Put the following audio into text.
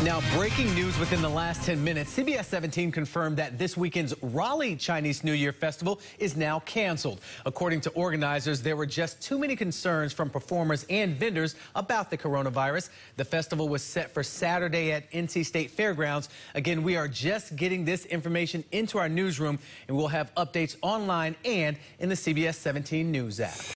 Now, breaking news within the last 10 minutes, CBS 17 confirmed that this weekend's Raleigh Chinese New Year Festival is now canceled. According to organizers, there were just too many concerns from performers and vendors about the coronavirus. The festival was set for Saturday at NC State Fairgrounds. Again, we are just getting this information into our newsroom, and we'll have updates online and in the CBS 17 News app.